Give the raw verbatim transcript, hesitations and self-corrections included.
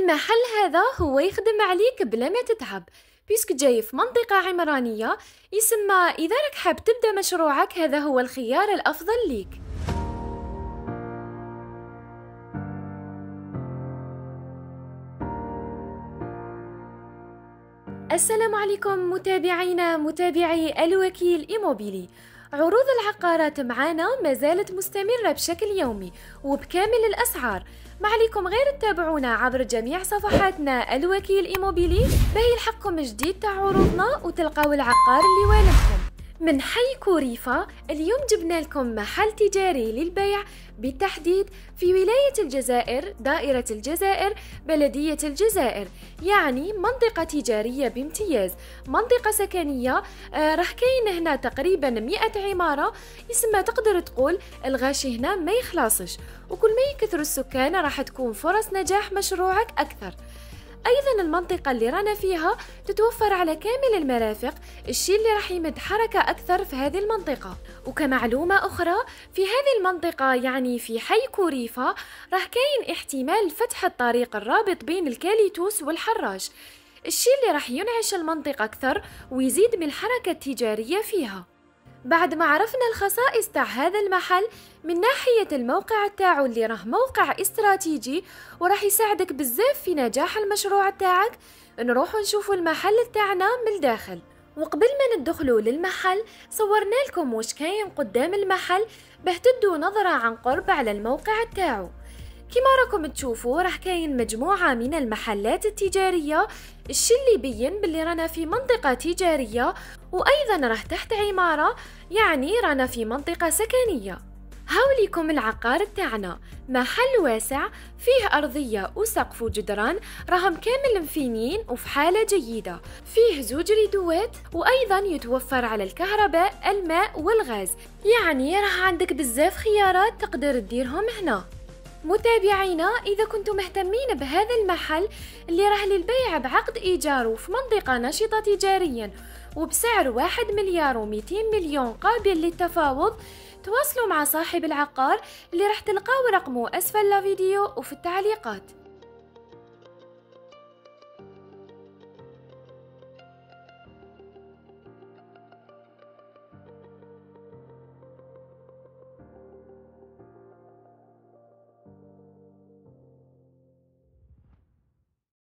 المحل هذا هو يخدم عليك بلا ما تتعب، بيسك جاي في منطقة عمرانية. يسمى إذا راك حاب تبدأ مشروعك هذا هو الخيار الأفضل ليك. السلام عليكم متابعينا متابعي الوكيل إيموبيلي. عروض العقارات معانا ما زالت مستمرة بشكل يومي وبكامل الأسعار. ما عليكم غير تتابعونا عبر جميع صفحاتنا الوكيل إيموبيلي باهي يلحقكم جديد تاع عروضنا وتلقاو العقار اللي والمكم. من حي كوريفة اليوم جبنا لكم محل تجاري للبيع بالتحديد في ولاية الجزائر، دائرة الجزائر، بلدية الجزائر، يعني منطقة تجارية بامتياز، منطقة سكنية. آه راح كاين هنا تقريبا مئة عمارة. يسمى تقدر تقول الغاشي هنا ما يخلصش، وكل ما يكثر السكان راح تكون فرص نجاح مشروعك أكثر. أيضا المنطقة اللي رانا فيها تتوفر على كامل المرافق، الشيء اللي راح يمد حركة أكثر في هذه المنطقة. وكمعلومة أخرى في هذه المنطقة يعني في حي كوريفة راح كاين احتمال فتح الطريق الرابط بين الكاليتوس والحراش، الشيء اللي راح ينعش المنطقة أكثر ويزيد من الحركة التجارية فيها. بعد ما عرفنا الخصائص تاع هذا المحل من ناحية الموقع تاعو اللي راه موقع استراتيجي وراح يساعدك بزاف في نجاح المشروع تاعك، نروح نشوفوا المحل تاعنا من الداخل. وقبل ما ندخلوا للمحل صورنا لكم واش كاين قدام المحل باه تدوا نظرة عن قرب على الموقع تاعو. كما راكم تشوفوا راح كاين مجموعة من المحلات التجارية، الشي اللي يبين باللي رانا في منطقة تجارية، وأيضا راح تحت عمارة يعني رانا في منطقة سكنية. هاوليكم العقار تاعنا، محل واسع فيه أرضية وسقف وجدران راهم كامل مفينين وفي حالة جيدة، فيه زوج ريدوات، وأيضا يتوفر على الكهرباء الماء والغاز، يعني راح عندك بزاف خيارات تقدر تديرهم هنا. متابعينا إذا كنتم مهتمين بهذا المحل اللي راه للبيع بعقد إيجاره في منطقة نشطة تجاريا وبسعر واحد مليار ومئتين مليون قابل للتفاوض، تواصلوا مع صاحب العقار اللي راح تلقاو رقمه أسفل الفيديو وفي التعليقات.